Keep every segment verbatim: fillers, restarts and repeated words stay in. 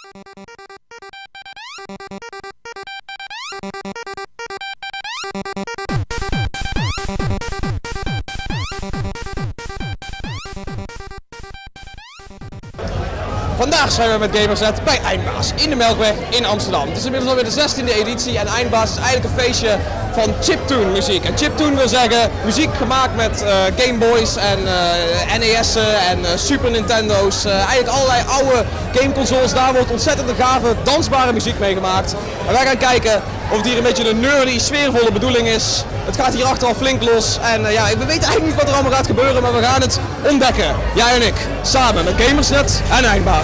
Vandaag zijn we met Gamersnet bij Eindbaas in de Melkweg in Amsterdam. Het is inmiddels alweer de zestiende editie en Eindbaas is eigenlijk een feestje van chiptune muziek. En chiptune wil zeggen muziek gemaakt met uh, Game Boys en uh, N E S'en en uh, Super Nintendo's. Uh, eigenlijk allerlei oude gameconsoles, daar wordt ontzettend gave dansbare muziek mee gemaakt. En wij gaan kijken of het hier een beetje een nerdy, sfeervolle bedoeling is. Het gaat hier achter al flink los en uh, ja, we weten eigenlijk niet wat er allemaal gaat gebeuren, maar we gaan het ontdekken. Jij en ik, samen met Gamersnet en Eindbaas.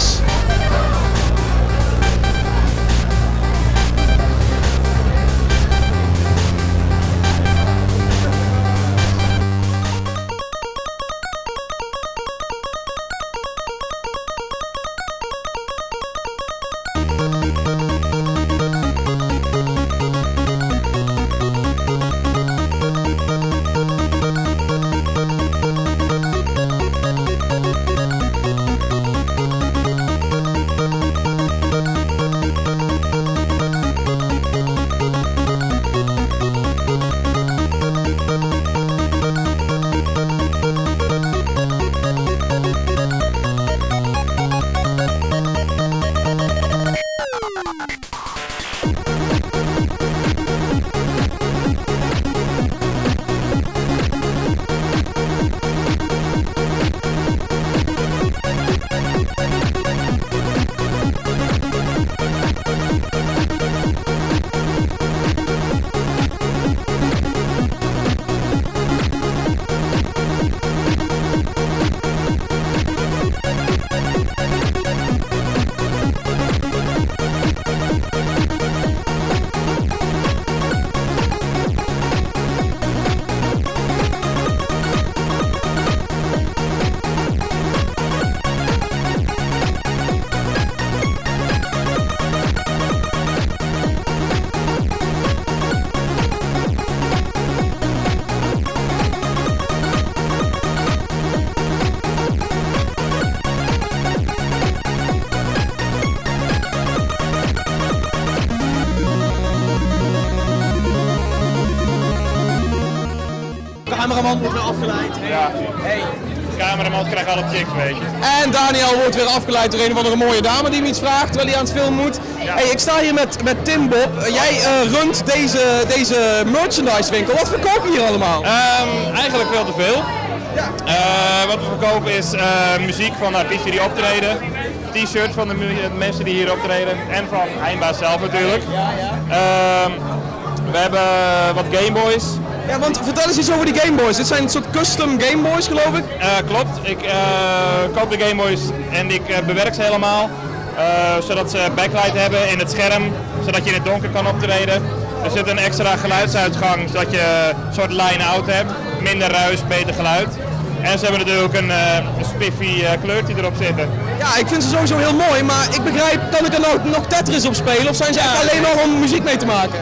De cameraman wordt weer afgeleid. Ja. Hey. De cameraman krijgt alle chicks, weet je. En Daniel wordt weer afgeleid door een of andere mooie dame die hem iets vraagt terwijl hij aan het filmen moet. Ja. Hey, ik sta hier met, met Tim Bob. Jij uh, runt deze, deze merchandise winkel. Wat verkoop je hier allemaal? Um, eigenlijk veel te veel. Ja. Uh, wat we verkopen is uh, muziek van artiesten die optreden. T-shirts van de mensen die hier optreden. En van Eindbaas zelf natuurlijk. Ja, ja. Um, we hebben wat Game Boys. Ja, want vertel eens iets over die Game Boys. Dit zijn een soort custom Game Boys, geloof ik? Uh, klopt. Ik uh, koop de Game Boys en ik uh, bewerk ze helemaal. Uh, zodat ze backlight hebben in het scherm, zodat je in het donker kan optreden. Er zit een extra geluidsuitgang, zodat je een soort line-out hebt. Minder ruis, beter geluid. En ze hebben natuurlijk een, uh, een spiffy uh, kleurtje erop zitten. Ja, ik vind ze sowieso heel mooi, maar ik begrijp, kan ik er nou nog Tetris op spelen of zijn ze echt alleen maar om muziek mee te maken?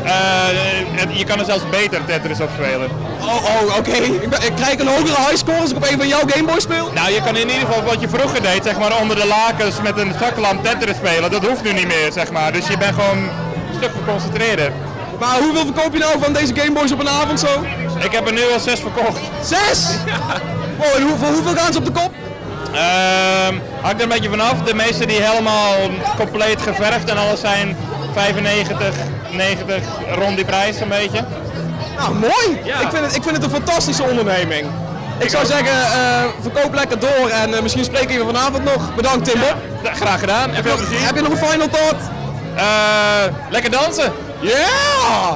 Uh, je kan er zelfs beter Tetris op spelen. Oh, oh oké. Okay. Ik, ik krijg een hogere highscore als ik op een van jouw Gameboy speel? Nou, je kan in ieder geval wat je vroeger deed, zeg maar onder de lakens met een zaklamp Tetris spelen. Dat hoeft nu niet meer, zeg maar. Dus je bent gewoon een stuk geconcentreerder. Maar hoeveel verkoop je nou van deze Gameboys op een avond zo? Ik heb er nu al zes verkocht. Zes? Ja. Oh, en hoe, voor hoeveel gaan ze op de kop? Uh, hangt er een beetje vanaf. De meeste die helemaal compleet geverfd en alles zijn vijfennegentig, negentig, rond die prijs een beetje. Nou, mooi! Ja. Ik, vind het, ik vind het een fantastische onderneming. Ik, ik zou ook zeggen, uh, verkoop lekker door en uh, misschien spreken we vanavond nog. Bedankt Tim Bob. Ja, graag gedaan en veel plezier. Heb je nog een final thought? Uh, lekker dansen! Ja! Yeah!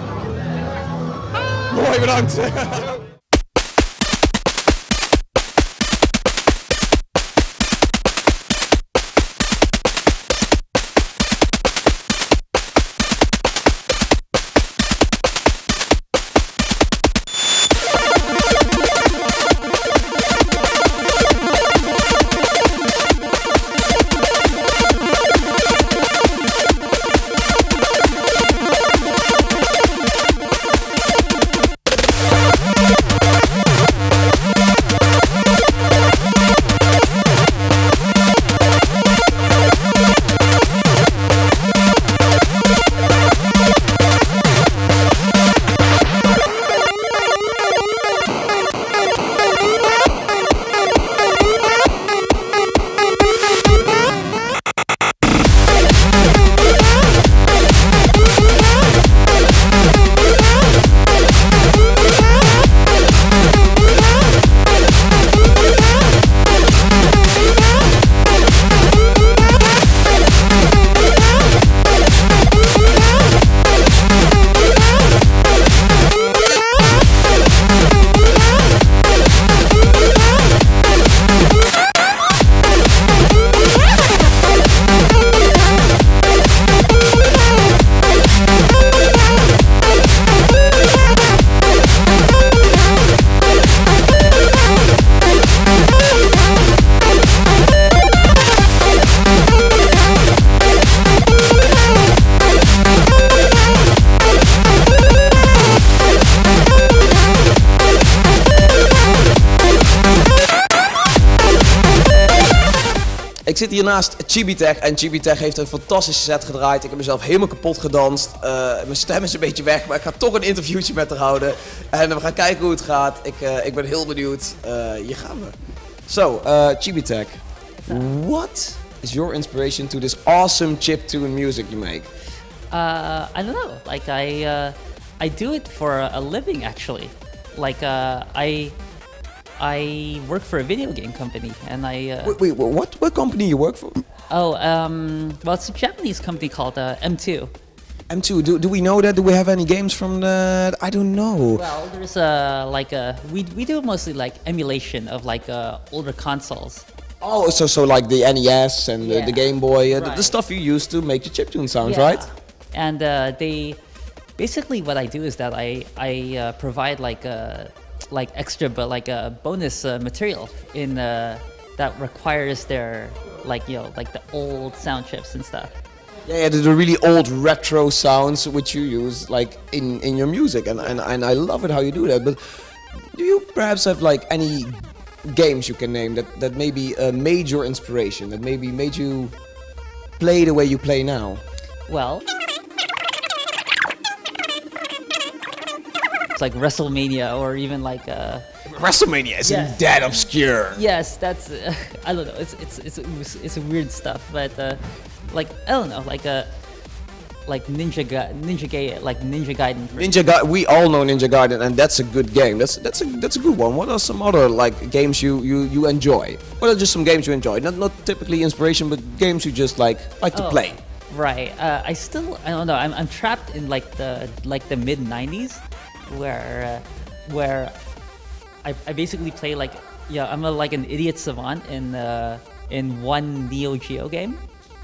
Mooi, bedankt. Ik zit hier naast Chibitech en Chibitech heeft een fantastische set gedraaid. Ik heb mezelf helemaal kapot gedanst. Uh, mijn stem is een beetje weg, maar ik ga toch een interviewtje met haar houden. En we gaan kijken hoe het gaat. Ik, uh, ik ben heel benieuwd. Uh, hier gaan we. So, uh, Chibitech, what is your inspiration to this awesome chiptune music you make? Uh, I don't know. Like I, uh, I do it for a living actually. Like uh, I, I work for a video game company, and I. Uh, wait, wait, what? What company you work for? Oh, um, well, it's a Japanese company called uh, M two. M two. Do do we know that? Do we have any games from that? I don't know. Well, there's uh, like a we we do mostly like emulation of like uh, older consoles. Oh, so so like the N E S and Yeah. the, the Game Boy, uh, the, Right. the stuff you use to make your chiptune sounds, Yeah. right? And uh, they basically what I do is that I I uh, provide like a like extra but like a bonus uh, material in uh, that requires their like you know like the old sound chips and stuff. Yeah, yeah, the, the really old retro sounds which you use like in, in your music, and, and and I love it how you do that. But do you perhaps have like any games you can name that that maybe uh, made your inspiration, that maybe made you play the way you play now? Well, it's like WrestleMania or even like uh, WrestleMania isn't Yes. that obscure. yes, that's uh, I don't know. It's it's it's it's, it's weird stuff, but uh, like I don't know, like a like Ninja Ga- Ninja Ga- like Ninja Gaiden. for Ninja Ga- we all know Ninja Gaiden, and that's a good game. That's that's a that's a good one. What are some other like games you you you enjoy? What are just some games you enjoy? Not not typically inspiration, but games you just like like to Oh, play. Right. Uh, I still I don't know. I'm I'm trapped in like the like the mid nineties, where uh, where I, I basically play like yeah I'm a, like an idiot savant in uh, in one Neo Geo game.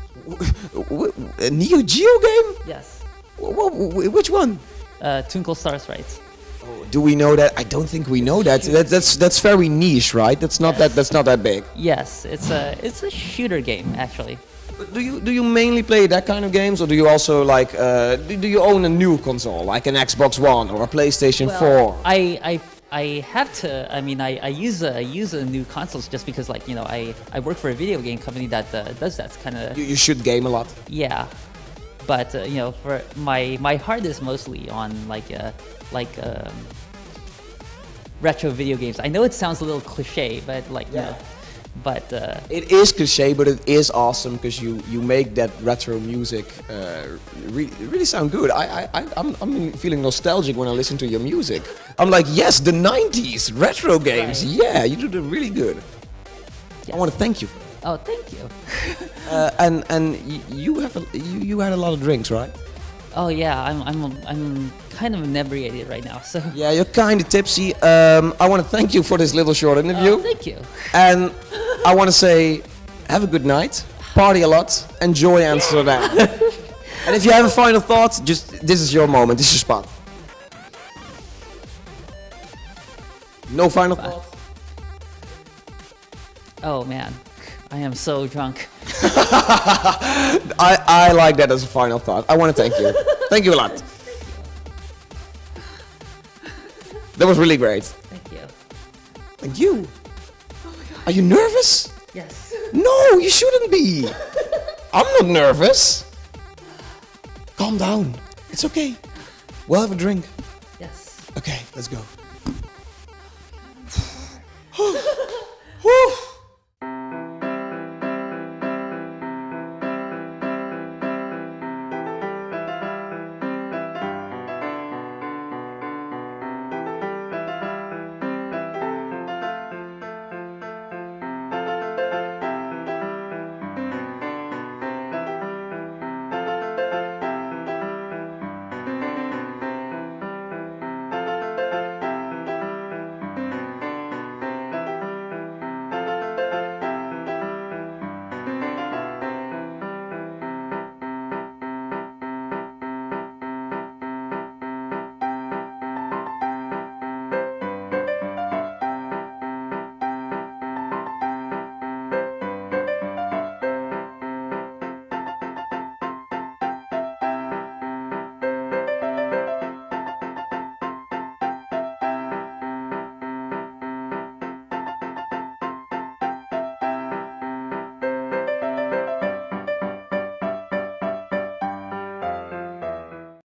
W- A Neo Geo game? Yes. Wh- wh- Which one? Uh, Twinkle Star Sprites. Do we know that? I don't think we know that. that that's that's very niche, right? That's not that that's not that big. Yes, it's a it's a shooter game actually. But do you do you mainly play that kind of games, or do you also like uh, do, do you own a new console like an Xbox One or a PlayStation four? I, I I have to. I mean, I, I use a, I use a new consoles just because, like you know, I, I work for a video game company that uh, does that kind of. You, you should game a lot. Yeah, but uh, you know, for my my heart is mostly on like uh, like um, retro video games. I know it sounds a little cliche, but like you Yeah. know, but uh, It is cliche, but it is awesome because you, you make that retro music uh, re- really sound good. I, I, I, I'm, I'm feeling nostalgic when I listen to your music. I'm like, yes, the nineties, retro games. Right. Yeah, you do it really good. Yeah. I want to thank you for that. oh, thank you. Uh, and and y- you, have a, you, you had a lot of drinks, right? Oh yeah, I'm I'm I'm kind of inebriated right now. So Yeah, you're kind of tipsy. Um, I want to thank you for this little short interview. Oh, thank you. And I want to say, have a good night, party a lot, enjoy Amsterdam. And if you have a final thought, just this is your moment, this is your spot. No final thought? Oh man, I am so drunk. I, I like that as a final thought. I want to thank you. Thank you a lot. That was really great. Thank you. Thank you. Are you nervous? Yes. No, you shouldn't be. I'm not nervous. Calm down. It's okay. We'll have a drink. Yes. Okay, let's go. Whew.